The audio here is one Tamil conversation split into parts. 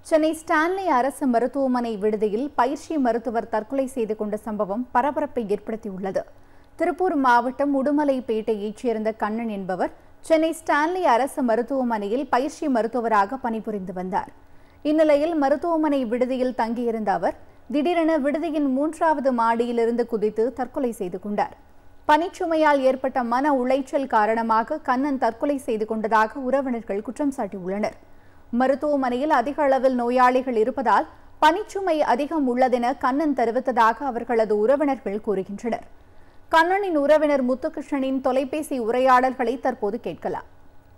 சென்னை ஸ்டான்லி அரசு மருத்துவமனை விடுதியில் பயிற்சி மருத்துவர் தற்கொலை செய்து கொண்ட சம்பவம் பரபரப்பை ஏற்படுத்தியுள்ளது. திருப்பூர் மாவட்டம் உடுமலைப்பேட்டையைச் சேர்ந்த கண்ணன் என்பவர் சென்னை ஸ்டான்லி அரசு மருத்துவமனையில் பயிற்சி மருத்துவராக பணிபுரிந்து வந்தார். இந்நிலையில் மருத்துவமனை விடுதியில் தங்கியிருந்த அவர் திடீரென விடுதியின் 3வது மாடியிலிருந்து குதித்து தற்கொலை செய்து கொண்டார். பணிச்சுமையால் ஏற்பட்ட மன உளைச்சல் காரணமாக கண்ணன் தற்கொலை செய்து கொண்டதாக உறவினர்கள் குற்றம் சாட்டியுள்ளனர். மருத்துவமனையில் அதிக அளவில் நோயாளிகள் இருப்பதால் பணிச்சுமை அதிகம் உள்ளதென கண்ணன் தெரிவித்ததாக அவர்களது உறவினர்கள் கூறுகின்றனர். கண்ணனின் உறவினர் முத்துகிருஷ்ணனின் தொலைபேசி உரையாடல்களை தற்போது கேட்கலாம்.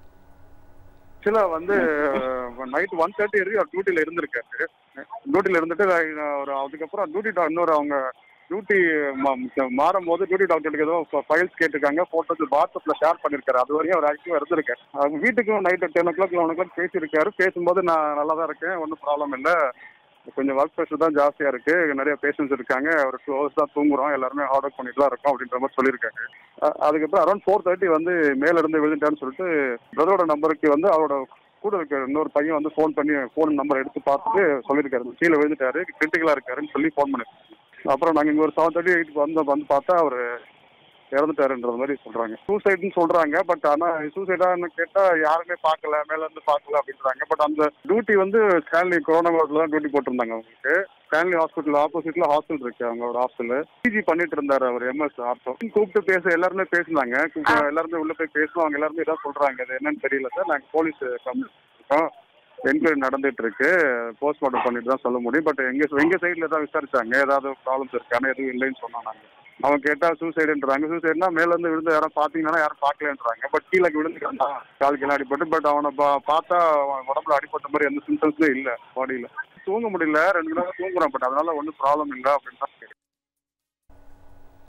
நைட் 1:30 வரைக்கும் டியூட்டில இருந்திருக்காரு. டியூட்டில இருந்துட்டு அதுக்கப்புறம் அவங்க டியூட்டி மாறும்போது டியூட்டி டாக்டருக்கு ஏதோ ஃபைல்ஸ் கேட்டிருக்காங்க, போட்டோஸ் வாட்ஸ்அப்ல ஷேர் பண்ணிருக்காரு. அது வரையும் அவர் ஆக்டிவா இருந்திருக்காரு. அவங்க வீட்டுக்கும் நைட்டு 10 o'clock 11 o'clock பேசியிருக்காரு. பேசும்போது நான் நல்லா தான் இருக்கேன், ஒன்றும் ப்ராப்ளம் இல்லை, கொஞ்சம் ஒர்க் ப்ரெஷர் தான் ஜாஸ்தியா இருக்கு, நிறைய பேஷண்ட்ஸ் இருக்காங்க, ஒரு 2 hours தான் தூங்குறோம், எல்லாருமே ஹார்ட் ஒர்க் பண்ணிட்டு தான் இருக்கோம் அப்படின்ற மாதிரி சொல்லியிருக்காங்க. அதுக்கப்புறம் அரௌண்ட் 4:30 மேல இருந்து விழுந்துட்டான்னு சொல்லிட்டு பிரதரோட நம்பருக்கு அவரோட கூட இருக்க இன்னொரு பையன் ஃபோன் பண்ணி ஃபோன் நம்பர் எடுத்து பார்த்துட்டு சொல்லியிருக்காரு, கீழே விழுந்துட்டாரு, கிரிட்டிக்கலா இருக்காருன்னு சொல்லி ஃபோன் பண்ணிருக்காரு. அப்புறம் நாங்கள் இங்கே ஒரு 7:30 வந்து பார்த்தா அவர் இறந்துட்டாருன்றது மாதிரி சொல்றாங்க. சூசைட்னு சொல்றாங்க. பட் ஆனால் சூசைடான்னு கேட்டால் யாருமே பார்க்கல, மேல இருந்து பார்க்கல அப்படின்றாங்க. பட் அந்த டியூட்டி ஸ்டான்லி கொரோனா வார்டில் தான் டியூட்டி போட்டிருந்தாங்க. அவங்களுக்கு ஸ்டான்லி ஹாஸ்பிட்டல் ஆப்போசிட்ல ஹாஸ்டல் இருக்கு, அவங்களோட ஹாஸ்டல். பிஜி பண்ணிட்டு இருந்தாரு அவர், MS ஆர்த்தோ. கூப்பிட்டு எல்லாருமே பேசினாங்க. எல்லாருமே உள்ள போய் பேசுவோம். அவங்க எல்லாருமே இதான் சொல்றாங்க, அது என்னன்னு தெரியல சார், நாங்கள் போலீஸ் கம்ப்ளைண்ட் இருக்கோம், என்கொயரி நடந்துட்டு இருக்கு, போஸ்ட்மார்ட்டம் பண்ணிட்டு தான் சொல்ல முடியும். பட் எங்க சைட்ல தான் விசாரிச்சாங்க, ஏதாவது ப்ராப்ளம்ஸ் இருக்கானே, எதுவும் இல்லைன்னு சொன்னாங்க. அவங்க கேட்டா சூசைடுன்றாங்க. சூசைட்னா மேல இருந்து விழுந்து யாரும் பாத்தீங்கன்னா யாரும் பாக்கலன்றாங்க. பட் கீழே விழுந்துட்டான், காலுக்கு அடிபட்டு. பட் அவனை பார்த்தா உடம்புல அடிபட்ட மாதிரி எந்த சிம்டம்ஸுமே இல்லை பாடியில. தூங்க முடியல, 2 நாள் தூங்குறான். பட் அதனால ஒன்றும் ப்ராப்ளம் இல்லை அப்படின்னு